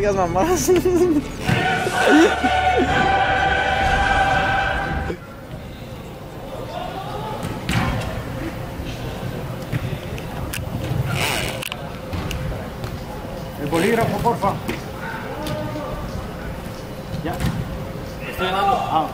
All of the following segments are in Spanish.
digas mamás. El bolígrafo, porfa. Ya. Estoy ganando. Ah,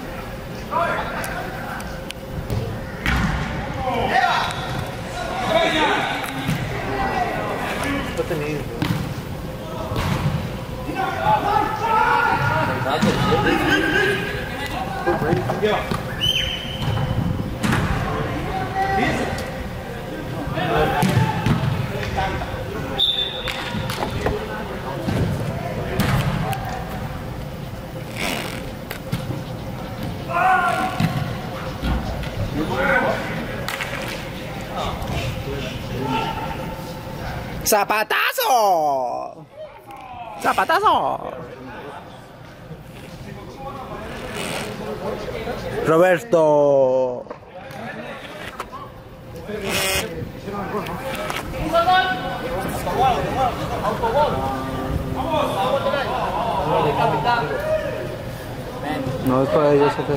¡Zapatazo! ¡Zapatazo! Roberto. No es para ellos, jefe.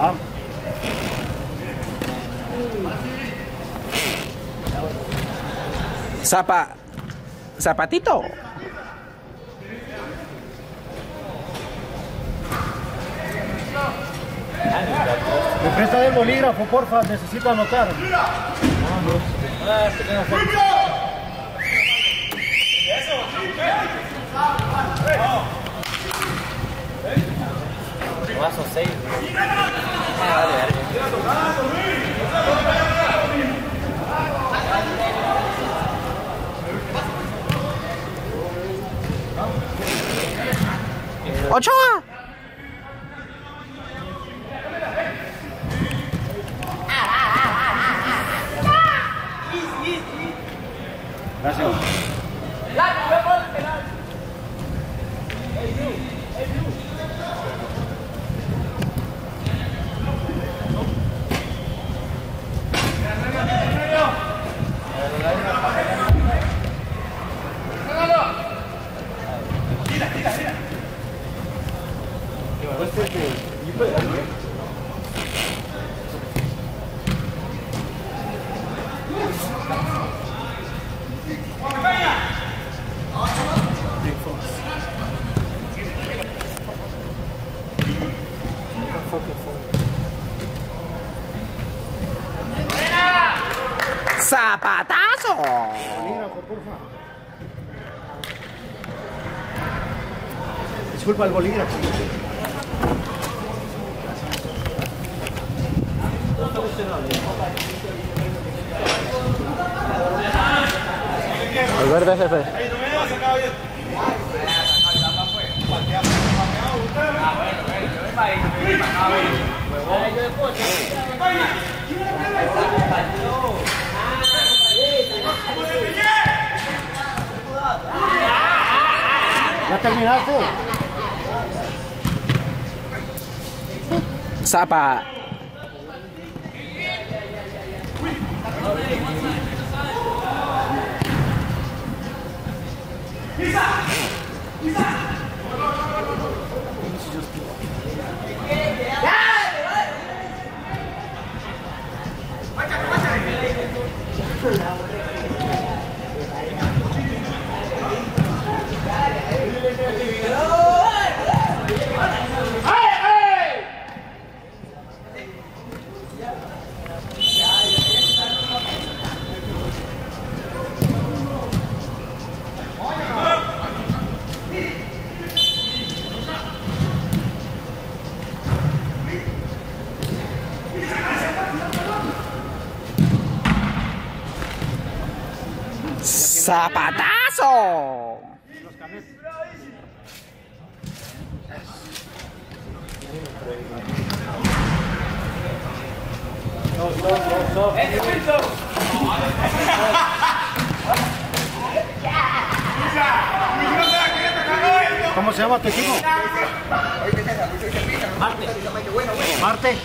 Zapatito. ¿me presta el bolígrafo, porfa? Necesito anotar. Son 6. ¡Ochoa! Gracias. ¡Zapatazo! Bolígrafo, porfa. Disculpa el bolígrafo. El verde, jefe. ¿Ya terminaste? Zapa. ¡Zapatazo! ¿Cómo se llama tu equipo? Marte. Marte.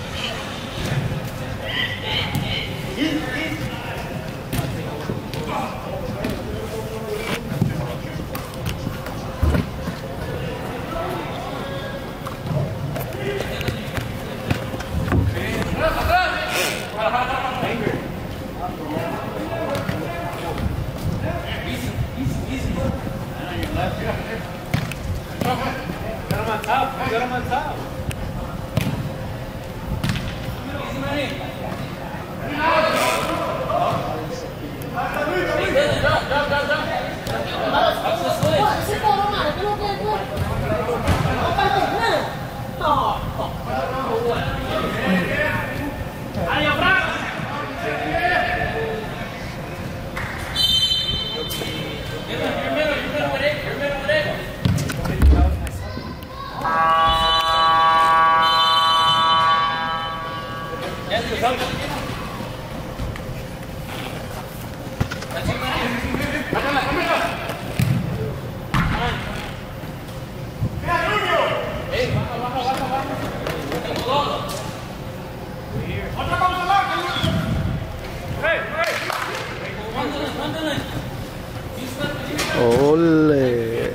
Ole.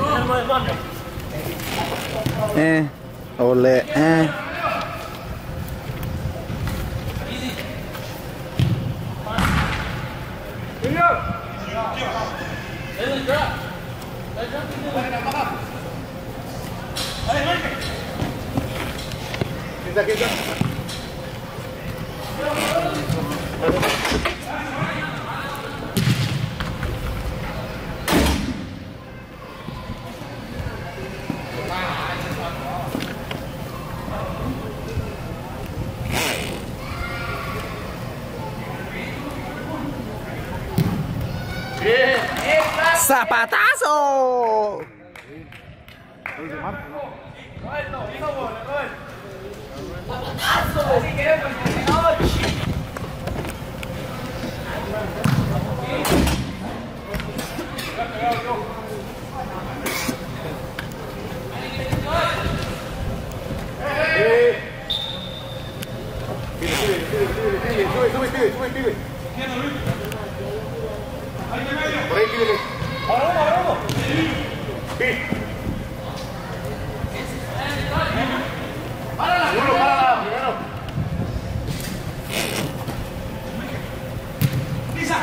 Ole. ¡Zapatazo! Por ahí, pídele. Sí. Párala, primero. Lisa.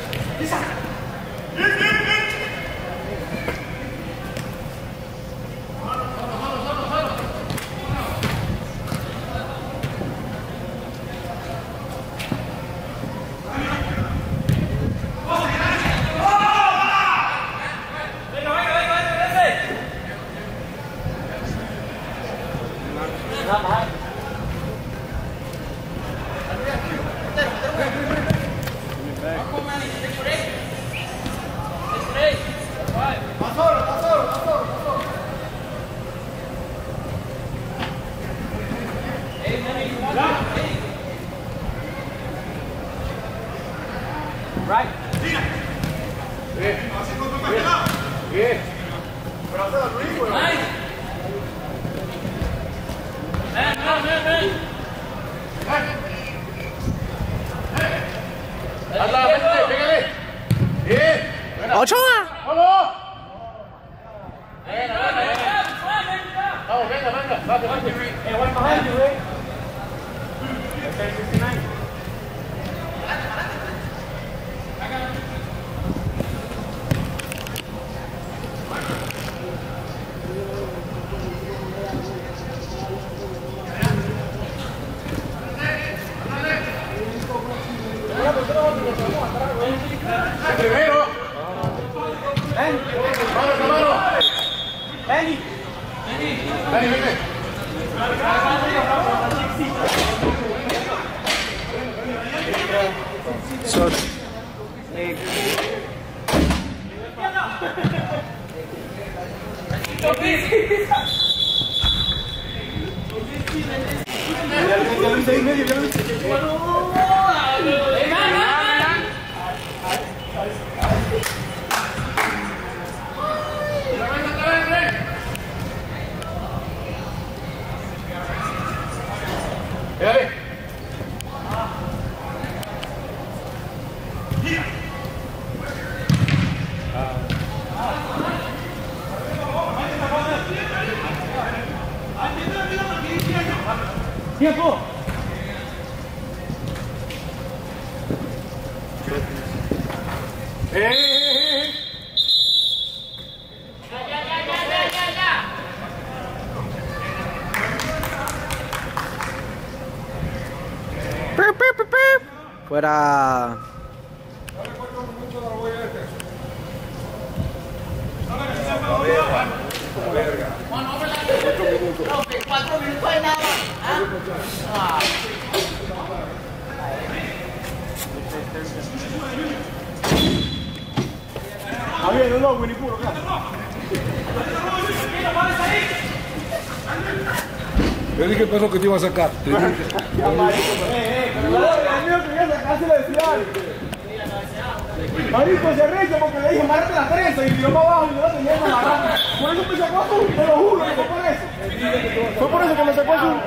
Right. Bien. Pero hace la Luis, güey. Hazla, pégale. Bien. ¡Ochoa! ¡Vamos! Vamos, venga. Vamos. Hey, one behind you, eh? Okay, 69. Primero. Mano. Benny. Vení. So, Dale. Tiempo. fuera. Verga. 4 minutos de nada. Está bien, no, Winnie puro, claro. Yo dije que eso que te iba a sacar. Pero el mío quería sacarse la decía. Marico, se recha porque le dije, márate la trenza y tiró para abajo y yo la tenía que amarrar. Por eso me sacó azul, te lo juro, fue por eso. Fue por eso que me sacó azul.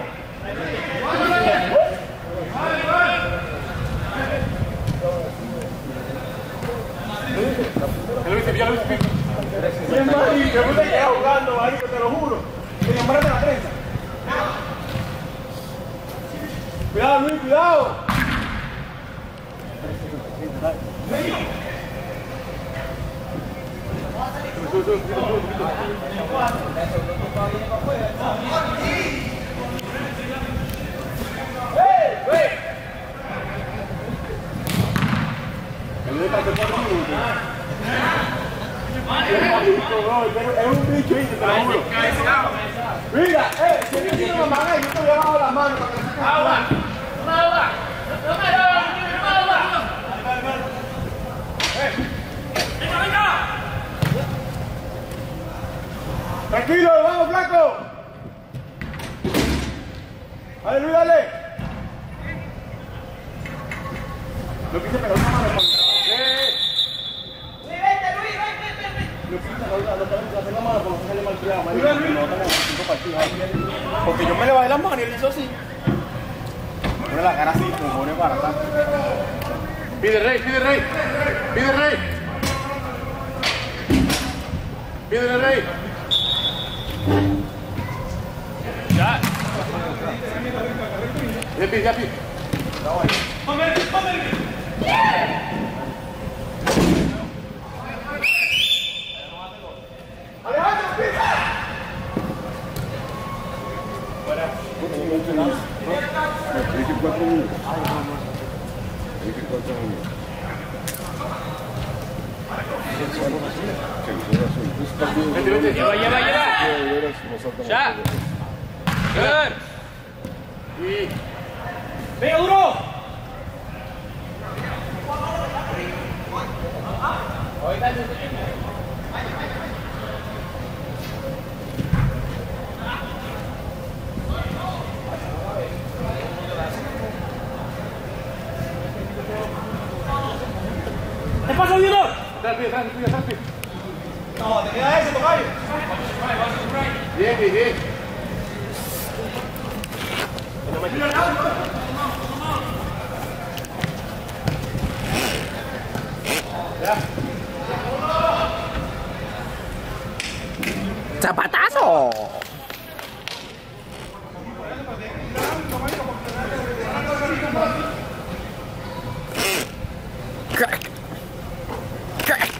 Bien, marico, yo me quedé jugando, marico, te lo juro. Tenía márate la trenza. Cuidado, Luis, cuidado. Es un bicho, te lo juro. Mira, si yo tiene una mano, yo te voy a bajar la mano para que se agua. Tranquilo, vamos, flaco. Dale, Luis, dale. Lo quise pegar una mano. Porque yo me le bajé las manos y él hizo así. Pone la cara así, me pone para acá. Pide rey, pide rey. Pide rey. Pide rey. Ya. Ya pide, ya pide. Lleva, lleva, lleva. Ya. Good. Y ¡Venga, duro! ¿Qué pasa, Diego? No, te queda ese, tocayo. bien, bien, bien. ¡Zapatazo! Crack. Crack.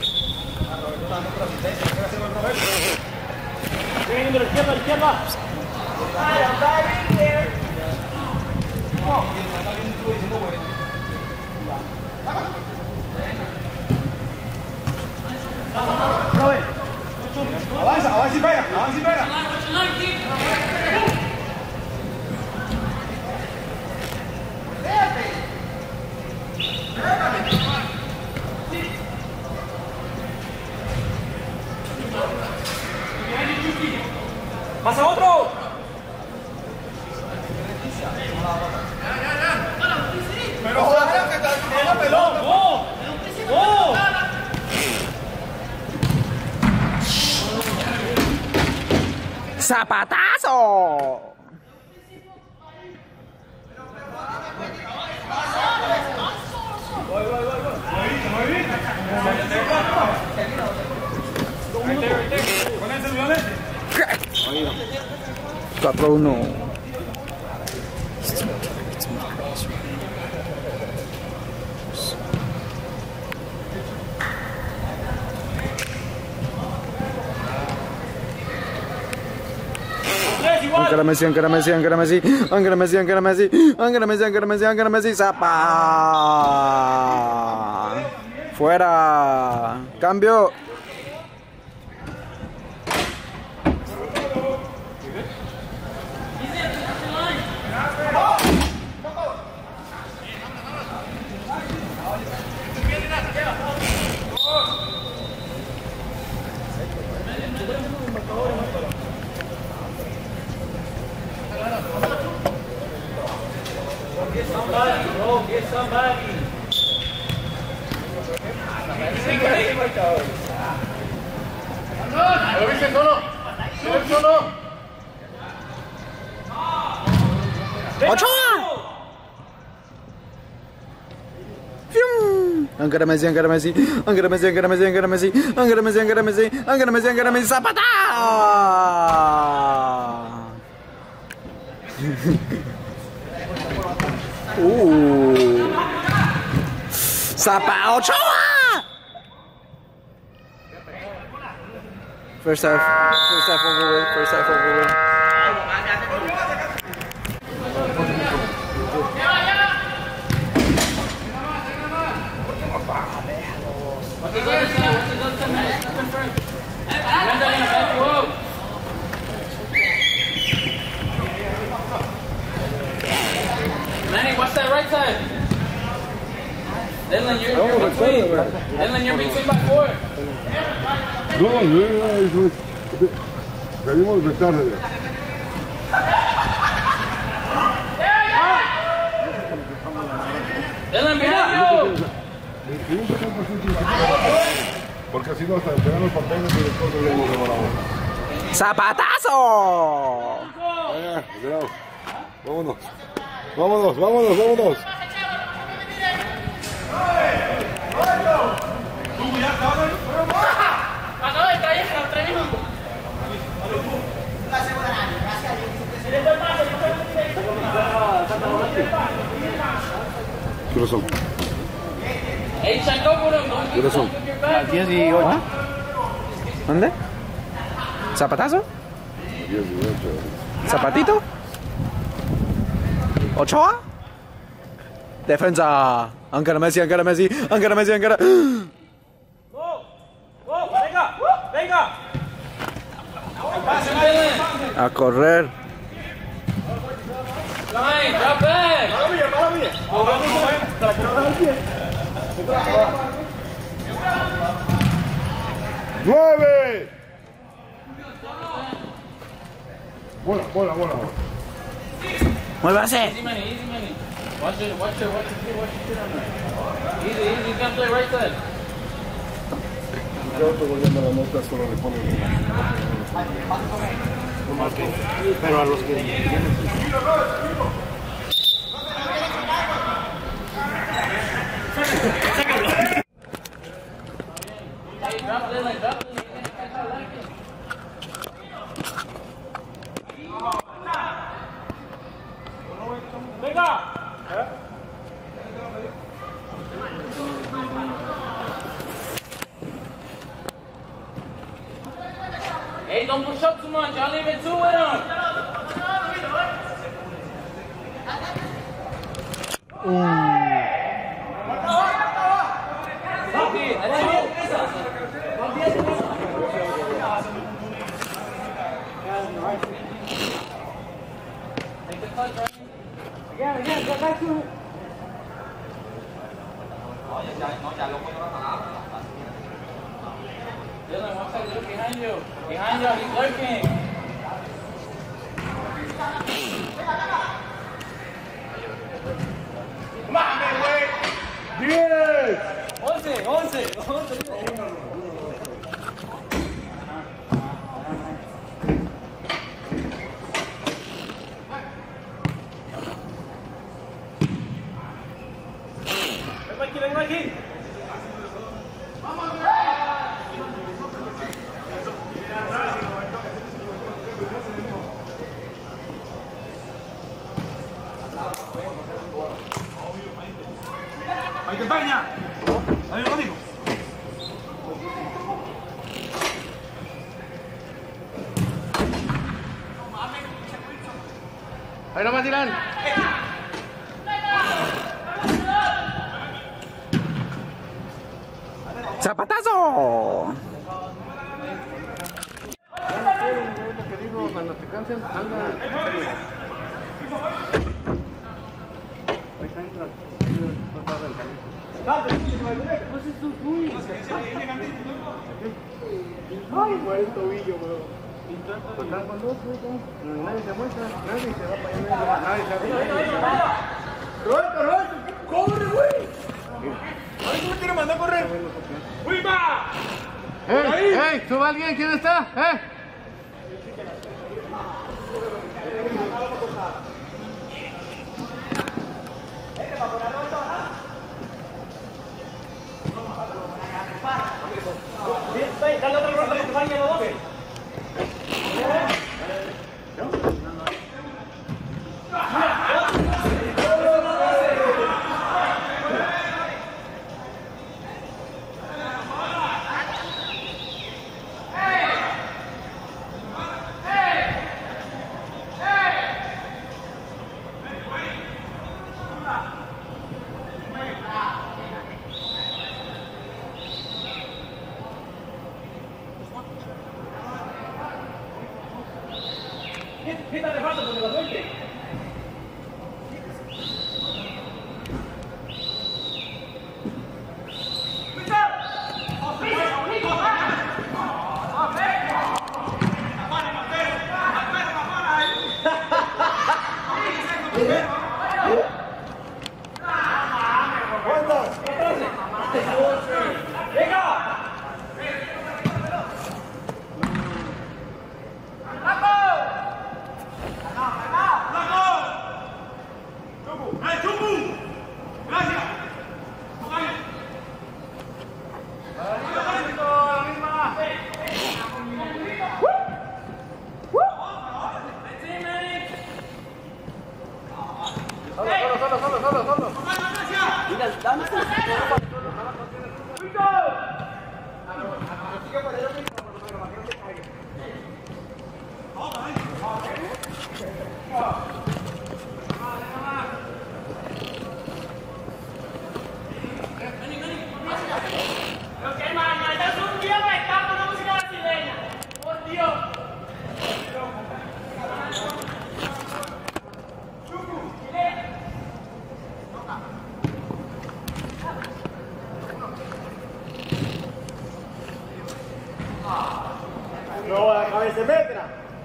Ven, de la izquierda, Avanza, avanza y pega, avanza y pega. ¡Pasa otro! ¡Pero joder, que está en la pelota! ¡No! ¡No! ¡Zapatazo! Crack. 4-1. Ancora Messi, ancora Messi, ancora Messi, ancora Messi, ancora Messi, ancora Messi, ancora Messi, ancora Messi, Zapa. Fuera. Cambio. ¿Lo viste solo? ¡Solo! ¡Ochoa! ¡Fium! Angara Messi, Angara Messi, Angara Messi, Angara Messi, Angara Messi, Angara Messi, Angara Messi, Angara Messi, Angara Messi, ¡Zapata! Zapa Ochoa! First half over with, first half over with. Manny, watch that right side. Dylan, you're between. Dylan, you're between by 4. No, salimos de tarde. Dylan, behind you. Porque así no hasta pegar los papeles y después lo hemos devorado. ¡Zapatazo! Cuidado. Vámonos. Vámonos, vámonos, vámonos. ¿Qué razón? ¿Qué razón? 10 y 8. ¿Dónde? ¿Zapatazo? 10 y 8. ¿Zapatito? ¿Ochoa? Defensa. Angara Messi, Angara Messi, Angara Messi, Angara. Venga. A correr. Drop back. ¡9! Bola. ¡Muévase! Easy money. Watch it on there. Easy, you can play right side. Yo estoy volviendo la nota, solo le ponen. Pero a los que Hey, drop Dylan. Hey, don't push up too much. I'll leave it two with him. Take the touch, right? Again, go back to it. Dylan, watch that look behind you. Behind you, he's lurking. Come on, man, wait. 11. Ven aquí. ¡Hay campaña! ¡Ahí lo digo! Ahí no va a tirar. ¡Zapatazo! Cuando te cansen, anda. Ay, fue el tobillo, bro. Total, cuando nadie se muestra, nadie se va para allá, nadie se va. Roberto, corre, güey. Ay, ¿cómo me quiere mandar a correr? ¡Uy, va! ¡Ey! ¿Suba alguien? ¿Quién está? Dale otra ronda que te vayan los 12. Quítale falta porque lo suelte. No, la cabeza metra.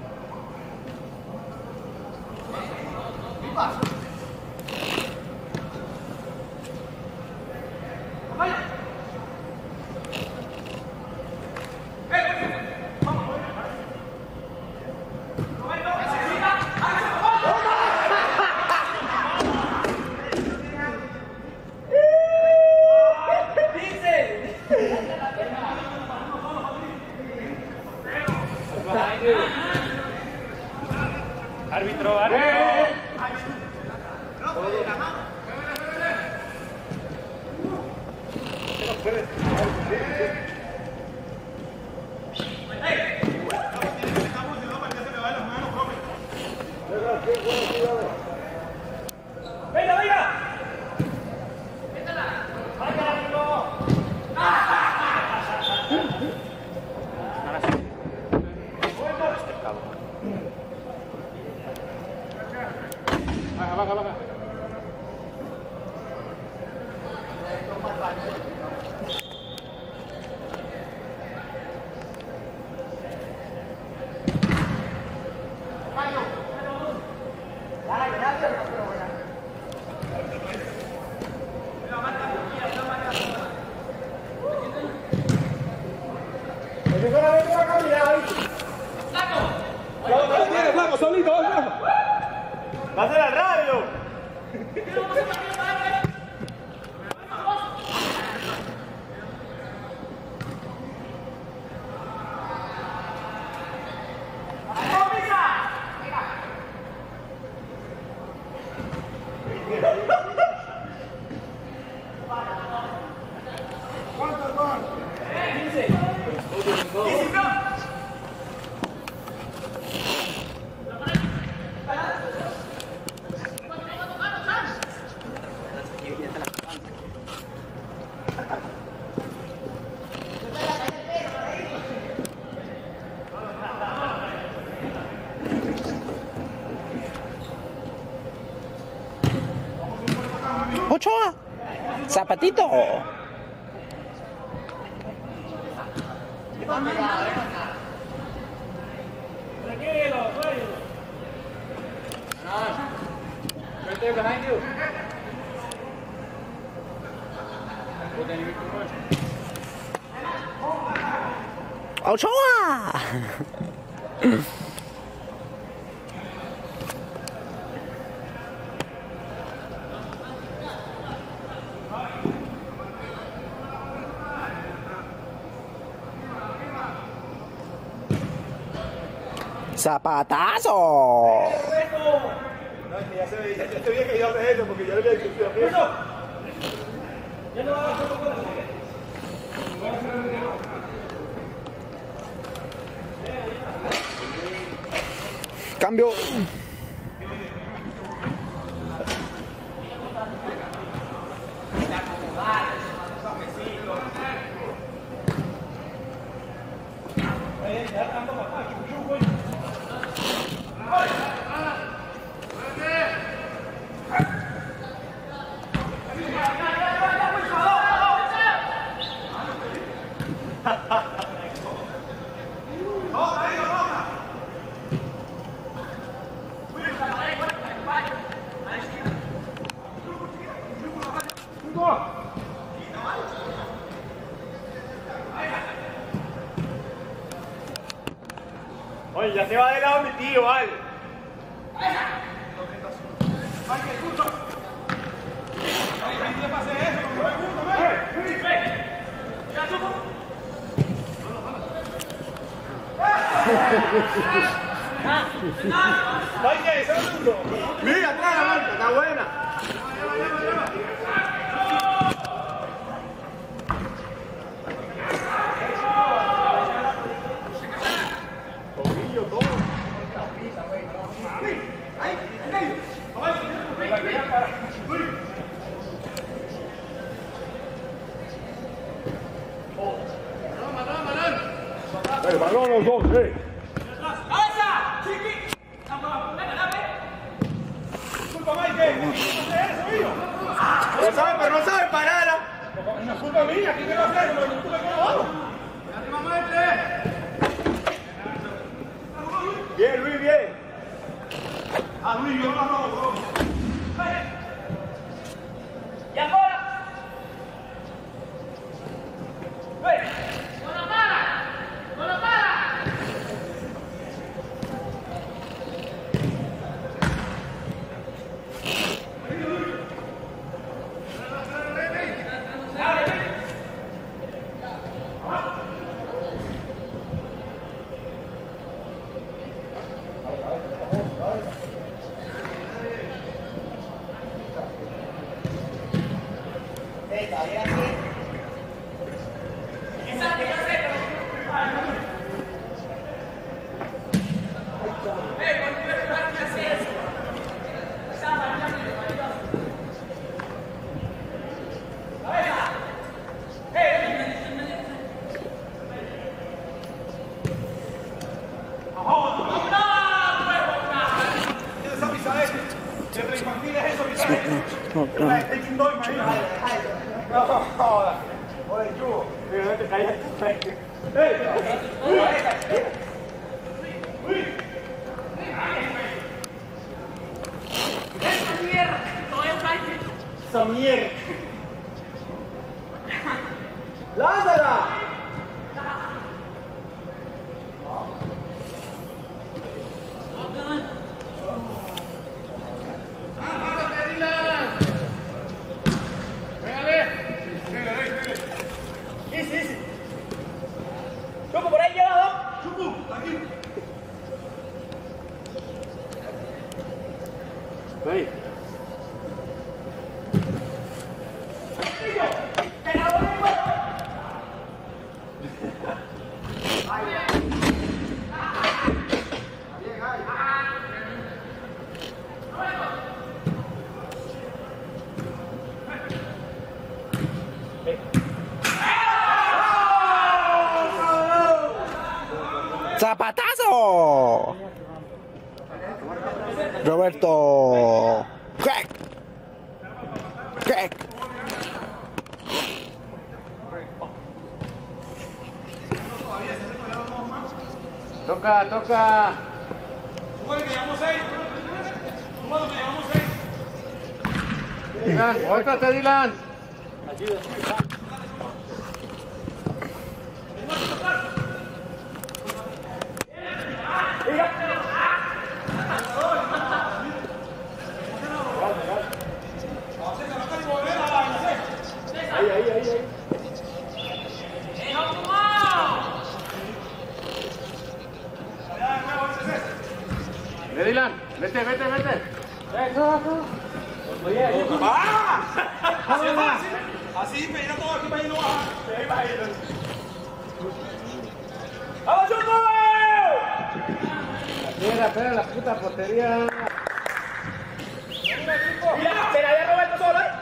Árbitro. ¡Venga, venga! Baja. ¡Flaco, solito! ¡Va a ser al radio! Ochoa, zapatito. Tranquilo, Right there behind you. ¡Ochoa! ¡Zapatazo! No, es que ya se veía que yo hablé eso porque yo le había dicho eso. Ya no va a hacer Cambio. Oye, ya se va de lado mi tío, vale. Oye, segundo. Mira, atrás la marca, está buena. El balón los dos, No sabe, pero no sabe parar. Es culpa mía, ¿qué va a hacer? Bien, Luis, bien. Ah, Luis, yo no robo. ¡Y ahora! ¡No la para! ¡No la para! ¡Esa mierda! ¡Lánzala! ¡Choco, por ahí llevado! ¡Chupu! ¡Aquí! ¡Ey! ¡Zapatazo! Roberto. Crack. Crack. Toca, toca. ¡Súmale que llevamos 6! ¡Súmale que llevamos 6! Dylan, ótrate, Dylan. Ayuda. vete. Así, peina todo aquí para ir no baja. ¡Vamos, Chuco! Espera la puta portería. Mira, se la había Roberto solo, ¿eh?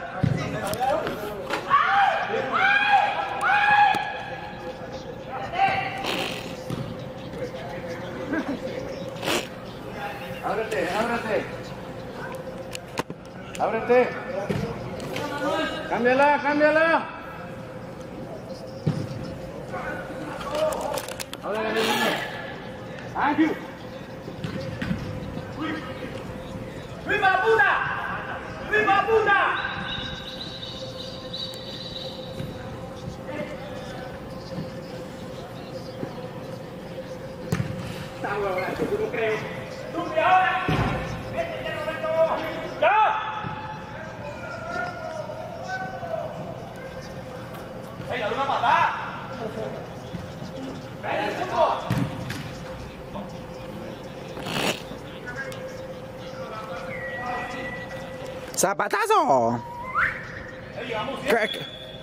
Ábrete. Cámbiala. Thank you. ¡Viva puta! ¡Viva puta! Está huevona, tú no crees. ¡Tú y ahora! ¡Vete ya, Roberto! ¡Ya! ¡Ey, dale una patada! ¡Ven, el fútbol! ¡Zapatazo! Crack.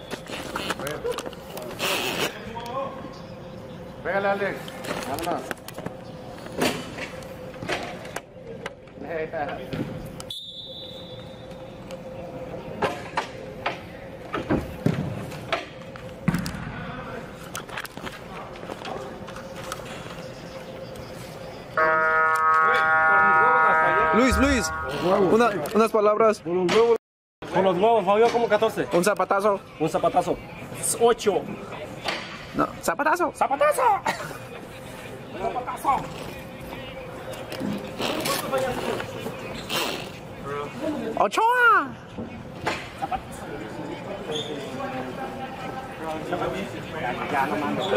Pégale, Alex. Vámonos. Ahí está. Luis, unas palabras. Con los huevos, Fabio, como 14. Un zapatazo. Un zapatazo. 8. No, zapatazo. ¡Zapatazo! ¡Ochoa! Ya no mando.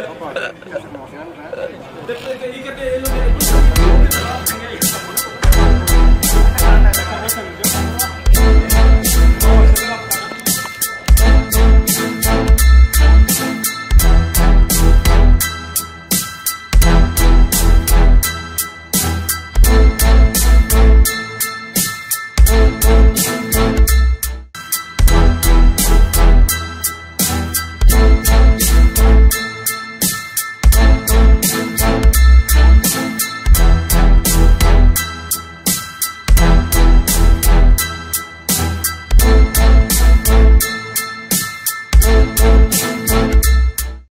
Después que diga que es lo que